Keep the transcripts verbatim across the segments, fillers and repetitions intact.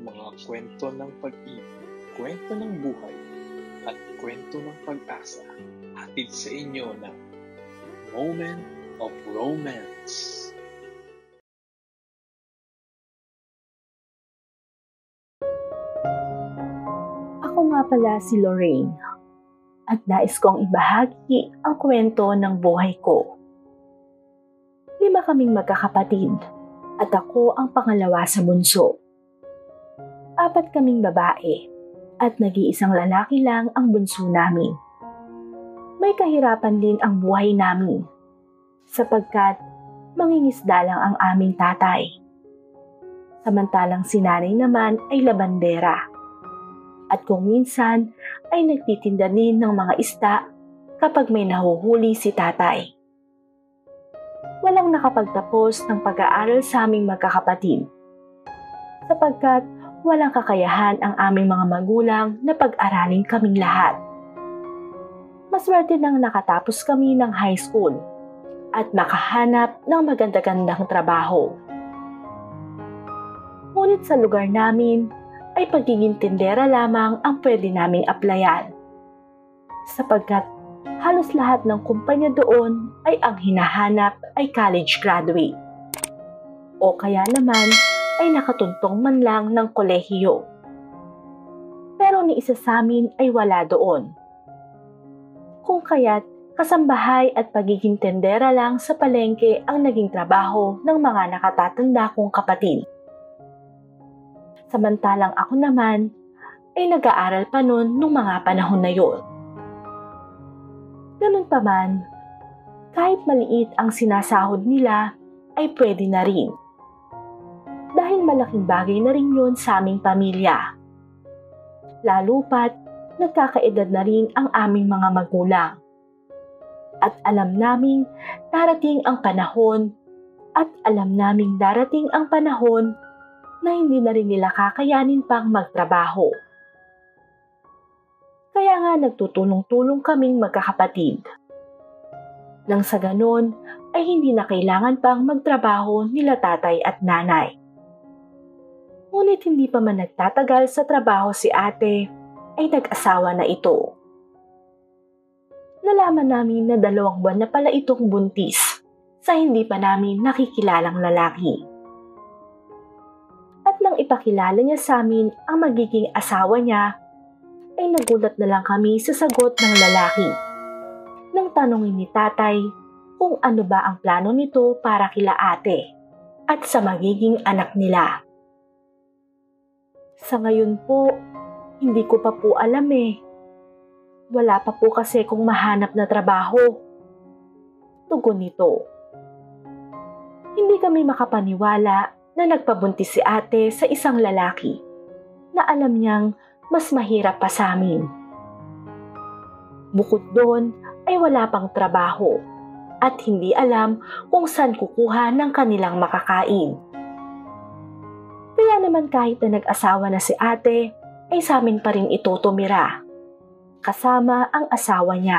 mga kwento ng pag-ibig, kwento ng buhay, at kwento ng pag-asa, hatid sa inyo ng Moment of Romance. Ako nga pala si Lorraine, at nais kong ibahagi ang kwento ng buhay ko. Lima kaming magkakapatid, at ako ang pangalawa sa bunso. Apat kaming babae, at nag-iisang lalaki lang ang bunso namin. May kahirapan din ang buhay namin, sapagkat mangingisda lang ang aming tatay. Samantalang si nanay naman ay labandera. At kung minsan ay nagtitinda din ng mga isda kapag may nahuhuli si tatay. Walang nakapagtapos ng pag-aaral sa aming magkakapatid, sapagkat walang kakayahan ang aming mga magulang na pag-aralin kaming lahat. Maswerte nang nakatapos kami ng high school at nakahanap ng maganda-gandang trabaho. Ngunit sa lugar namin ay pagiging tindera lamang ang pwede naming applyan, sapagkat halos lahat ng kumpanya doon ay ang hinahanap ay college graduate, o kaya naman ay nakatuntong man lang ng kolehiyo. Pero ni isa sa amin ay wala doon. Kung kaya't kasambahay at pagiging tendera lang sa palengke ang naging trabaho ng mga nakatatanda kong kapatid. Samantalang ako naman ay nag-aaral pa noon nung mga panahon na yon. Ganun pa man, kahit maliit ang sinasahod nila ay pwede na rin. Dahil malaking bagay na rin yun sa aming pamilya. Lalo pat nagkakaedad na rin ang aming mga magulang. At alam naming darating ang panahon at alam naming darating ang panahon na hindi na rin nila kakayanin pang magtrabaho. Kaya nga nagtutulong-tulong kaming magkakapatid. Nang sa ganon ay hindi na kailangan pang magtrabaho nila tatay at nanay. Ngunit hindi pa man nagtatagal sa trabaho si ate ay nag-asawa na ito. Nalaman namin na dalawang buwan na pala itong buntis sa hindi pa namin nakikilalang lalaki. At nang ipakilala niya sa amin ang magiging asawa niya, ay nagulat na lang kami sa sagot ng lalaki. Nang tanongin ni tatay kung ano ba ang plano nito para kila ate at sa magiging anak nila. Sa ngayon po, hindi ko pa po alam eh. Wala pa po kasi kung mahanap na trabaho. Tugon nito. Hindi kami makapaniwala na nagpabuntis si ate sa isang lalaki na alam niyang mas mahirap pa sa amin. Bukod doon ay wala pang trabaho at hindi alam kung saan kukuha ng kanilang makakain. Kaya naman kahit na nag-asawa na si ate, ay sa amin pa rin ito tumira, kasama ang asawa niya.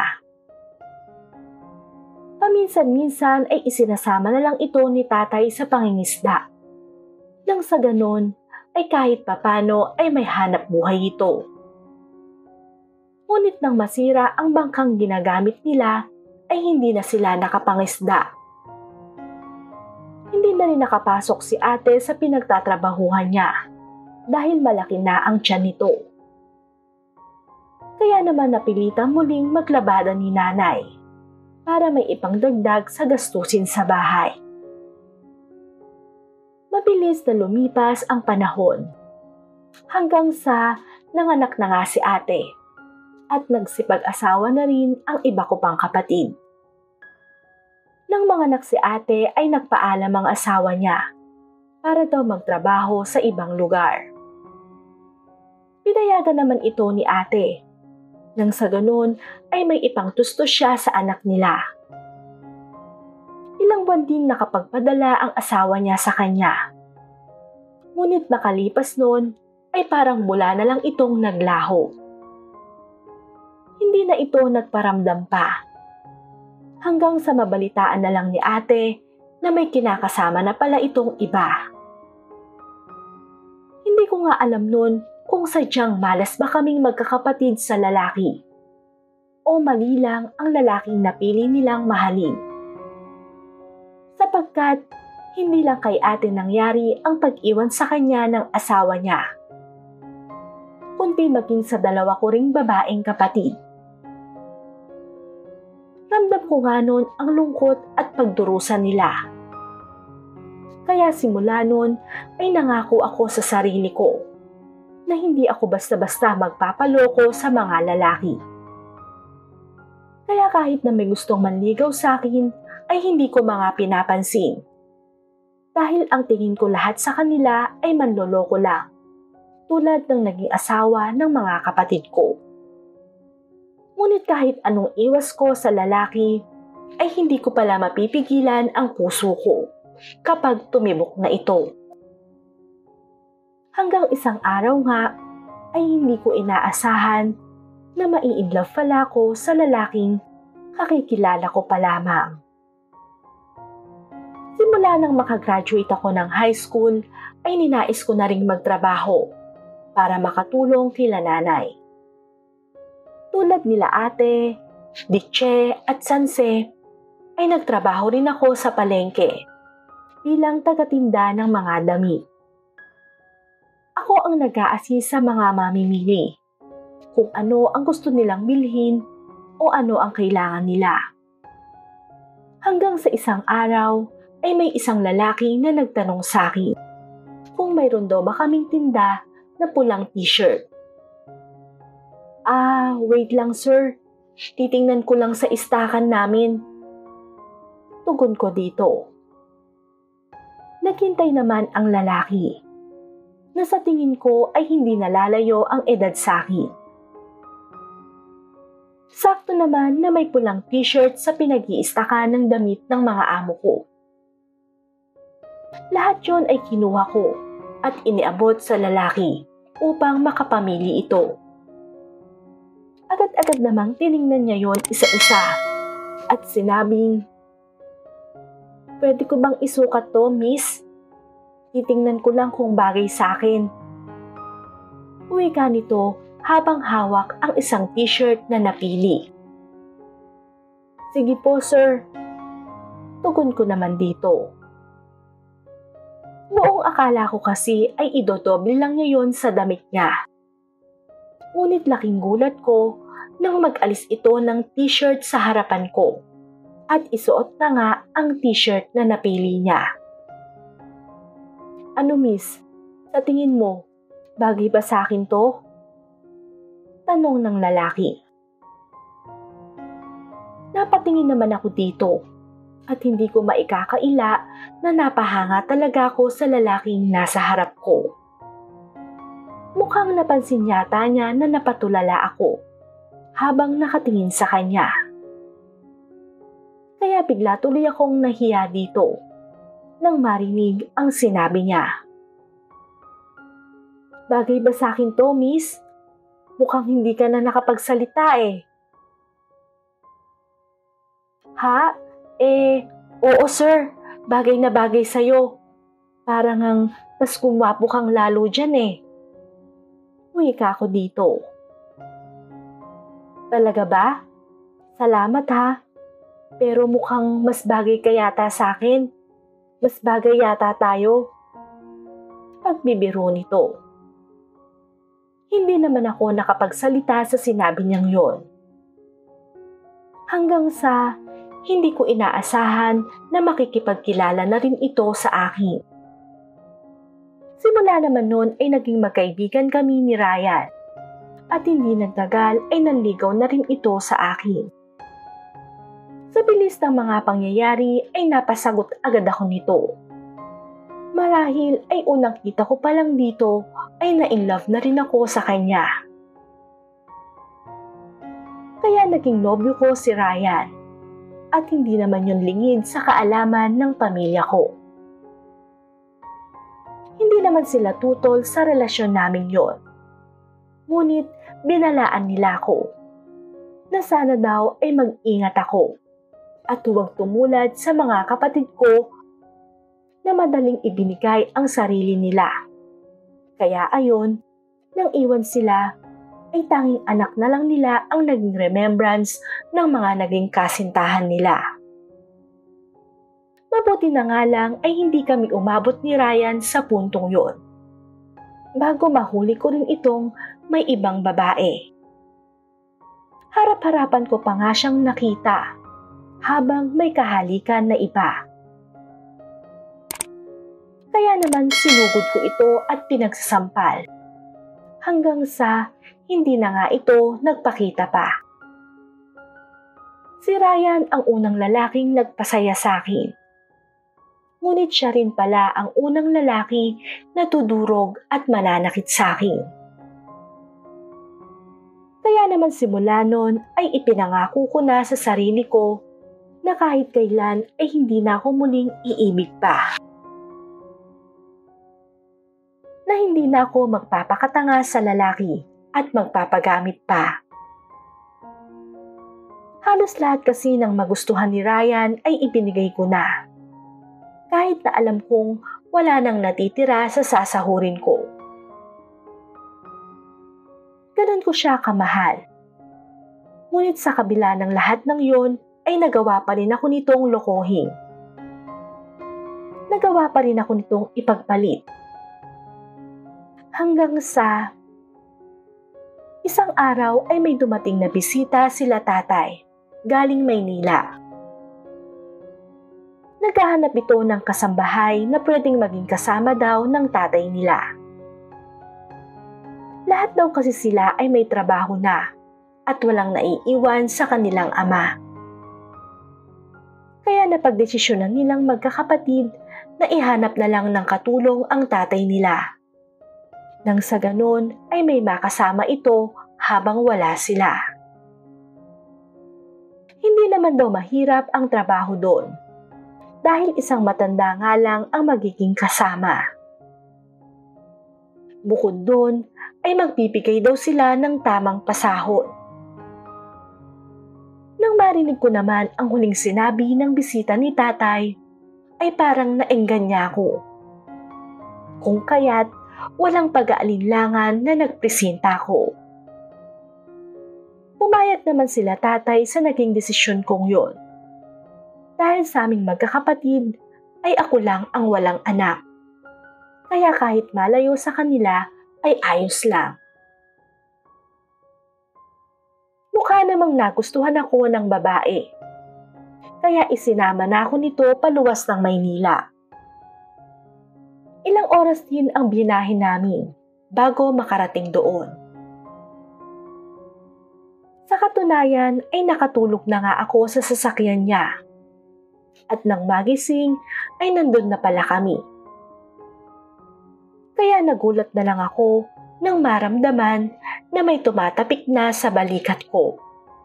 Paminsan-minsan ay isinasama na lang ito ni tatay sa pangingisda. Nang sa ganon ay kahit papano ay may hanap buhay ito. Ngunit nang masira ang bangkang ginagamit nila ay hindi na sila nakapangisda. Hindi na rin nakapasok si ate sa pinagtatrabahuhan niya dahil malaki na ang tiyan nito. Kaya naman napilitang muling maglabada ni nanay para may ipangdagdag sa gastusin sa bahay. Mabilis na lumipas ang panahon hanggang sa nanganak na nga si ate at nagsipag-asawa na rin ang iba ko pang kapatid. Nang manganak si ate ay nagpaalam ang asawa niya para daw magtrabaho sa ibang lugar. Pinayagan naman ito ni ate. Nang sa ganun ay may ipangtustos siya sa anak nila. Ilang buwan din nakapagpadala ang asawa niya sa kanya. Ngunit makalipas noon ay parang mula na lang itong naglaho. Hindi na ito nagparamdam pa. Hanggang sa mabalitaan na lang ni ate na may kinakasama na pala itong iba. Hindi Hindi ko nga alam nun kung sadyang malas ba kaming magkakapatid sa lalaki o mali lang ang lalaking napili nilang mahalin. Sapagkat hindi lang kay ate nangyari ang pag-iwan sa kanya ng asawa niya, kundi maging sa dalawa ko ring babaeng kapatid. Ramdam ko nga nun ang lungkot at pagdurusa nila. Kaya simula nun ay nangako ako sa sarili ko na hindi ako basta-basta magpapaloko sa mga lalaki. Kaya kahit na may gustong manligaw sa akin ay hindi ko mga pinapansin. Dahil ang tingin ko lahat sa kanila ay manloloko lang, tulad ng naging asawa ng mga kapatid ko. Ngunit kahit anong iwas ko sa lalaki, ay hindi ko pala mapipigilan ang puso ko kapag tumibok na ito. Hanggang isang araw nga, ay hindi ko inaasahan na mai-inlove pala ko sa lalaking kakikilala ko pa lamang. Simula nang makagraduate ako ng high school, ay ninais ko na ring magtrabaho para makatulong kila nanay. Tulad nila ate, Diche at Sanse, ay nagtrabaho rin ako sa palengke bilang tagatinda ng mga damit. Ako ang nag-a-assist sa mga mamimili kung ano ang gusto nilang bilhin o ano ang kailangan nila. Hanggang sa isang araw ay may isang lalaki na nagtanong sa akin kung mayroon daw ba kaming tinda na pulang t-shirt. Ah, wait lang sir. Titingnan ko lang sa istakan namin. Tugon ko dito. Naghintay naman ang lalaki, na sa tingin ko ay hindi nalalayo ang edad sa akin. Sakto naman na may pulang t-shirt sa pinag-iistakan ng damit ng mga amo ko. Lahat yon ay kinuha ko at iniabot sa lalaki upang makapamili ito. Agad-agad namang tiningnan niya yon isa-isa at sinabing, "Pwede ko bang isukat to, miss? Titingnan ko lang kung bagay sa akin." Uwi ka nito habang hawak ang isang t-shirt na napili. "Sige po, sir." Tugon ko naman dito. Noong akala ko kasi ay idodoble lang niya yon sa damit niya. Ngunit laking gulat ko nang mag-alis ito ng t-shirt sa harapan ko at isuot na nga ang t-shirt na napili niya. "Ano miss, sa tingin mo, bagay ba sa akin to?" Tanong ng lalaki. Napatingin naman ako dito at hindi ko maikakaila na napahanga talaga ako sa lalaking nasa harap ko. Mukhang napansin yata niya na napatulala ako habang nakatingin sa kanya. Kaya bigla tuloy akong nahiya dito nang marinig ang sinabi niya. "Bagay ba sa akin to, miss? Mukhang hindi ka na nakapagsalita eh." "Ha? Eh, oo sir, bagay na bagay sa'yo. Parang ang mas gumwapo kang lalo dyan eh." Uwi ka ako dito. "Talaga ba? Salamat ha. Pero mukhang mas bagay ka yata sa akin. Mas bagay yata tayo." Pagbibiro nito. Hindi naman ako nakapagsalita sa sinabi niyang yon. Hanggang sa hindi ko inaasahan na makikipagkilala na rin ito sa akin. Simula naman noon ay naging magkaibigan kami ni Ryan at hindi nagtagal ay nanligaw na rin ito sa akin. Sa bilis ng mga pangyayari ay napasagot agad ako nito. Marahil ay unang kita ko pa lang dito ay na-inlove na rin ako sa kanya. Kaya naging nobyo ko si Ryan at hindi naman yun lingid sa kaalaman ng pamilya ko. Hindi naman sila tutol sa relasyon namin yon. Ngunit binalaan nila ako na sana daw ay mag-ingat ako at huwag tumulad sa mga kapatid ko na madaling ibinigay ang sarili nila Kaya ayon, nang iwan sila, ay tanging anak na lang nila ang naging remembrance ng mga naging kasintahan nila. Mabuti na nga lang ay hindi kami umabot ni Ryan sa puntong yon. Bago mahuli ko rin itong may ibang babae. Harap-harapan ko pa nga siyang nakita habang may kahalikan na iba. Kaya naman sinugod ko ito at pinagsasampal. Hanggang sa hindi na nga ito nagpakita pa. Si Ryan ang unang lalaking nagpasaya sa akin. Ngunit siya rin pala ang unang lalaki na tudurog at mananakit sa akin. Kaya naman simula nun ay ipinangako ko na sa sarili ko na kahit kailan ay hindi na ako muling iibig pa. Na hindi na ako magpapakatanga sa lalaki at magpapagamit pa. Halos lahat kasi ng magustuhan ni Ryan ay ibinigay ko na. Kahit na alam kong wala nang natitira sa sasahurin ko. Ganun ko siya kamahal. Ngunit sa kabila ng lahat ng yon ay nagawa pa rin ako nitong lokohin. Nagawa pa rin ako nitong ipagpalit. Hanggang sa isang araw ay may dumating na bisita sila tatay, galing Maynila. Naghahanap ito ng kasambahay na pwedeng maging kasama daw ng tatay nila. Lahat daw kasi sila ay may trabaho na at walang naiiwan sa kanilang ama. Kaya napagdesisyonan nilang magkakapatid na ihanap na lang ng katulong ang tatay nila. Nang sa ganon ay may makasama ito habang wala sila. Hindi naman daw mahirap ang trabaho doon dahil isang matanda nga lang ang magiging kasama. Bukod doon ay magbibigay daw sila ng tamang pasahod. Nang marinig ko naman ang huling sinabi ng bisita ni tatay ay parang naengganya ko. Kung kaya't walang pag-aalinlangan na nagpresenta ko. Pumayag naman sila tatay sa naging desisyon kong yon. Dahil sa aming magkakapatid ay ako lang ang walang anak. Kaya kahit malayo sa kanila ay ayos lang. Mukha namang nagustuhan ako ng babae. Kaya isinama na ako nito paluwas ng Maynila. Ilang oras din ang binahe namin bago makarating doon. Sa katunayan ay nakatulog na nga ako sa sasakyan niya. At nang magising ay nandun na pala kami. Kaya nagulat na lang ako nang maramdaman na may tumatapik na sa balikat ko.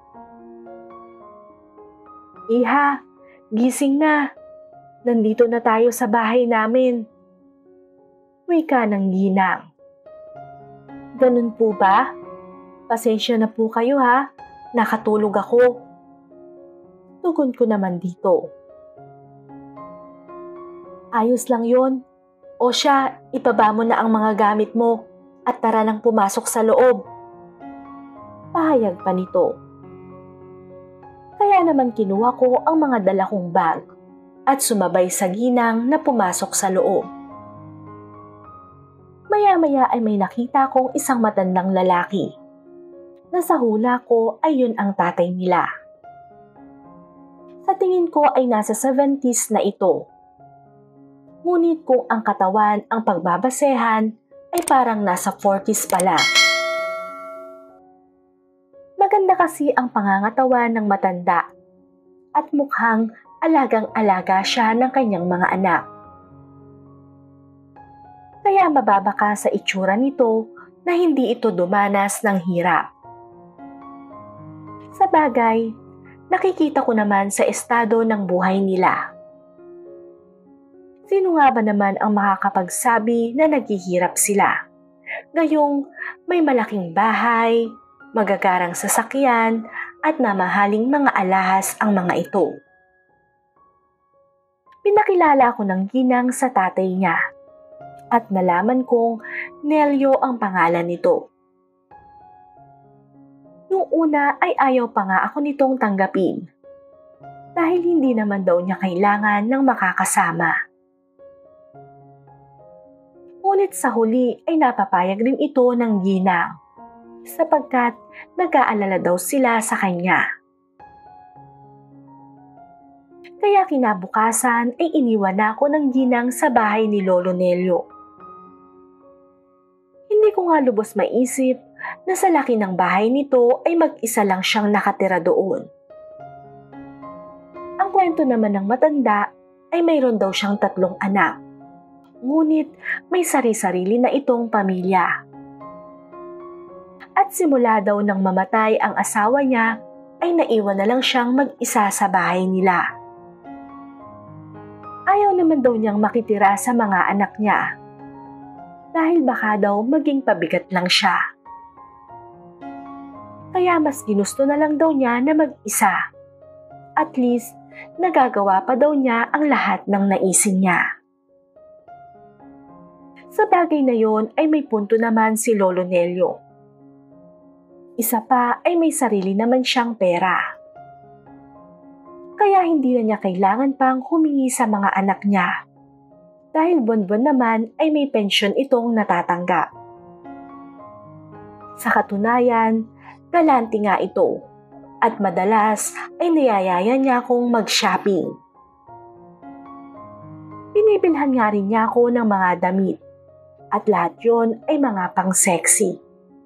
Iha, gising na. Nandito na tayo sa bahay namin. Wika ng ginang. Ganun po ba? Pasensya na po kayo ha, nakatulog ako. Tugon ko naman dito. Ayos lang yon. O siya, ibaba mo na ang mga gamit mo at tara nang pumasok sa loob. Pahayag pa nito. Kaya naman kinuha ko ang mga dala kong bag at sumabay sa ginang na pumasok sa loob. Maya-maya ay may nakita kong isang matandang lalaki. Nasa hula ko ay yun ang tatay nila. Sa tingin ko ay nasa seventies na ito. Ngunit kung ang katawan ang pagbabasehan ay parang nasa forties pa lang. Maganda kasi ang pangangatawan ng matanda at mukhang alagang-alaga siya ng kanyang mga anak. Kaya mababaka sa itsura nito na hindi ito dumanas ng hirap. Sa bagay, nakikita ko naman sa estado ng buhay nila. Sino nga ba naman ang makakapagsabi na naghihirap sila? Gayong may malaking bahay, magagarang sasakyan, at mamahaling mga alahas ang mga ito. Pinakilala ako ng ginang sa tatay niya at nalaman kong Nelio ang pangalan nito. Nung una ay ayaw pa nga ako nitong tanggapin dahil hindi naman daw niya kailangan ng makakasama. Ngunit sa huli ay napapayag rin ito ng ginang sapagkat nag-aalala daw sila sa kanya. Kaya kinabukasan ay iniwan ako ng ginang sa bahay ni Lolo Nelio. Hindi ko nga lubos maisip na sa laki ng bahay nito ay mag-isa lang siyang nakatira doon. Ang kwento naman ng matanda ay mayroon daw siyang tatlong anak, ngunit may sari-sarili na itong pamilya. At simula daw nang mamatay ang asawa niya ay naiwan na lang siyang mag-isa sa bahay nila. Ayaw naman daw niyang makitira sa mga anak niya dahil baka daw maging pabigat lang siya. Kaya mas ginusto na lang daw niya na mag-isa. At least, nagagawa pa daw niya ang lahat ng naisin niya. Sa bagay na yon ay may punto naman si Lolo Nelio. Isa pa ay may sarili naman siyang pera. Kaya hindi na niya kailangan pang humingi sa mga anak niya. Dahil buwan-buwan naman ay may pensyon itong natatanggap. Sa katunayan, galante nga ito at madalas ay niyayaya niya akong mag-shopping. Binibilhan nga rin niya ako ng mga damit at lahat yon ay mga pang-sexy.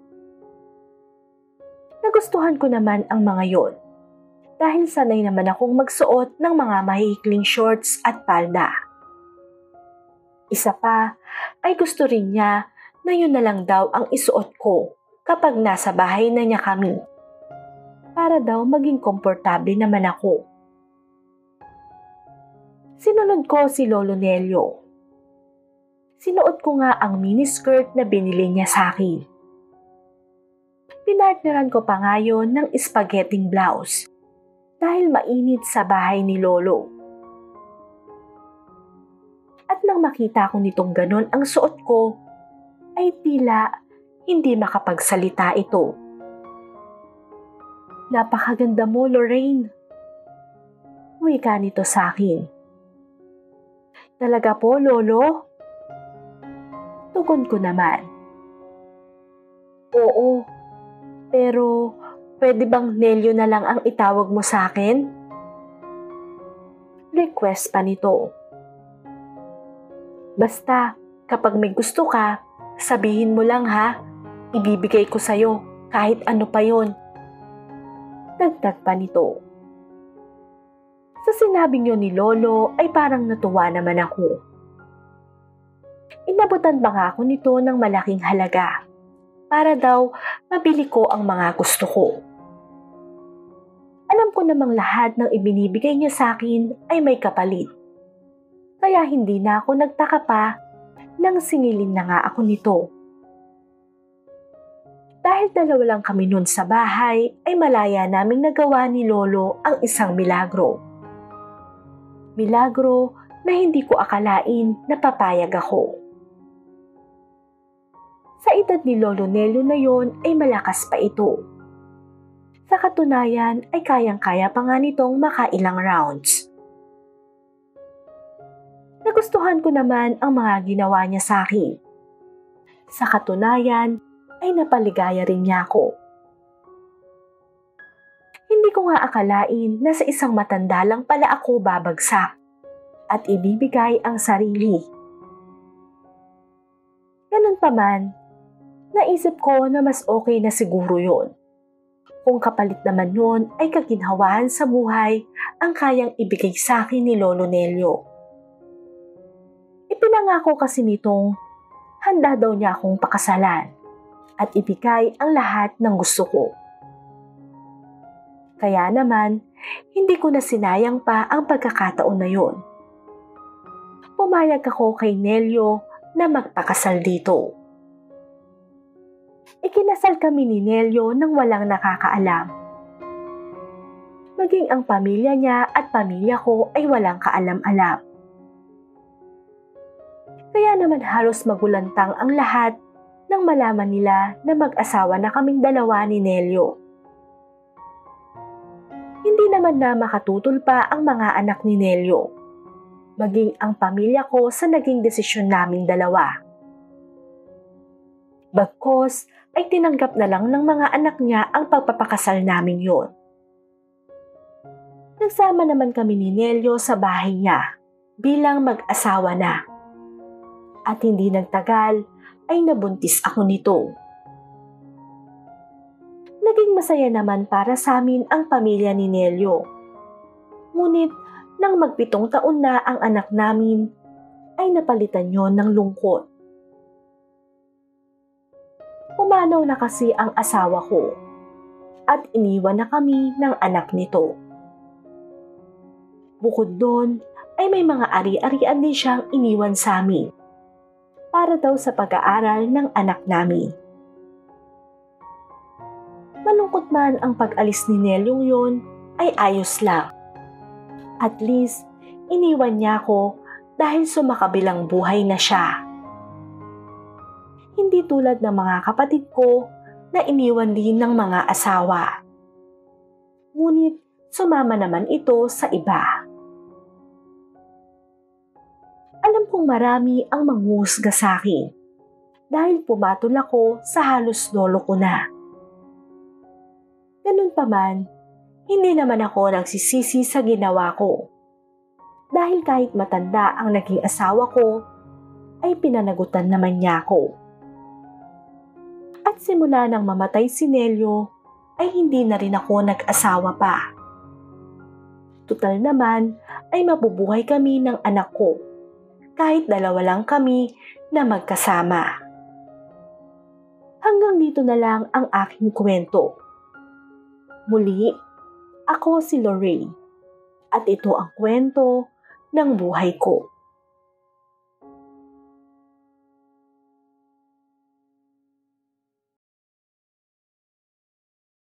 Nagustuhan ko naman ang mga yon. Dahil sanay naman akong magsuot ng mga mahihikling shorts at palda. Isa pa ay gusto rin niya na yun na lang daw ang isuot ko kapag nasa bahay na niya kami. Para daw maging komportable naman ako. Sinunod ko si Lolo Nelio. Sinuot ko nga ang miniskirt na binili niya sa akin. Pinartneran ko pa nga yun ng spaghetting blouse. Dahil mainit sa bahay ni Lolo. At nang makita ko nitong ganon ang suot ko, ay tila hindi makapagsalita ito. Napakaganda mo, Lorraine. Wika nito sa akin. Talaga po, Lolo? Tugon ko naman. Oo, pero pwede bang Nelio na lang ang itawag mo sa akin? Request pa nito. Basta, kapag may gusto ka, sabihin mo lang ha. Ibibigay ko sa'yo kahit ano pa yon. Dagdag pa nito. Sa sinabing yun ni Lolo ay parang natuwa naman ako. Inabutan ba nga ako nito ng malaking halaga para daw mabili ko ang mga gusto ko. Alam ko namang lahat ng ibinibigay niya sa akin ay may kapalit. Kaya hindi na ako nagtaka pa nang singilin na nga ako nito. Dahil dalawa lang kami nun sa bahay, ay malaya naming nagawa ni Lolo ang isang milagro. Milagro na hindi ko akalain na papayag ako. Sa edad ni Lolo Nelio na yon ay malakas pa ito. Sa katunayan ay kayang-kaya pa nga nitong makailang rounds. Nagustuhan ko naman ang mga ginawa niya sa akin. Sa katunayan ay napaligaya rin niya ako. Hindi ko nga akalain na sa isang matanda lang pala ako babagsak at ibibigay ang sarili. Ganun pa man, naisip ko na mas okay na siguro yon. Kung kapalit naman yon ay kaginhawaan sa buhay ang kayang ibigay sa akin ni Lolo Nelio. Ipinangako kasi nitong handa daw niya akong pakasalan at ibigay ang lahat ng gusto ko. Kaya naman, hindi ko na sinayang pa ang pagkakataon na yon. Pumayag ako kay Nelio na magpakasal dito. Ikinasal kami ni Nelio nang walang nakakaalam. Maging ang pamilya niya at pamilya ko ay walang kaalam-alam. Kaya naman halos magulantang ang lahat nang malaman nila na mag-asawa na kaming dalawa ni Nelio. Hindi naman na makatutol pa ang mga anak ni Nelio, maging ang pamilya ko sa naging desisyon naming dalawa. Bagkos ay tinanggap na lang ng mga anak niya ang pagpapakasal namin yon. Nagsama naman kami ni Nelio sa bahay niya bilang mag-asawa na. At hindi nagtagal ay nabuntis ako nito. Naging masaya naman para sa amin ang pamilya ni Nelio. Ngunit nang magpitong taon na ang anak namin, ay napalitan yon ng lungkot. Pumanaw na kasi ang asawa ko at iniwan na kami ng anak nito. Bukod doon ay may mga ari-arian din siyang iniwan sa amin para daw sa pag-aaral ng anak namin. Malungkot man ang pag-alis ni Nelyong yon ay ayos lang. At least, iniwan niya ako dahil sumakabilang buhay na siya. Hindi tulad ng mga kapatid ko na iniwan din ng mga asawa. Ngunit sumama naman ito sa iba. Alam kong marami ang manghuhusga sa akin dahil pumatol ako sa halos lolo ko na. Ganun pa man, hindi naman ako nagsisisi sa ginawa ko. Dahil kahit matanda ang naging asawa ko, ay pinanagutan naman niya ako. At simula nang mamatay si Nelio, ay hindi na rin ako nag-asawa pa. Tutal naman ay mabubuhay kami ng anak ko, kahit dalawa lang kami na magkasama. Hanggang dito na lang ang aking kwento. Muli, ako si Lorraine at ito ang kwento ng buhay ko.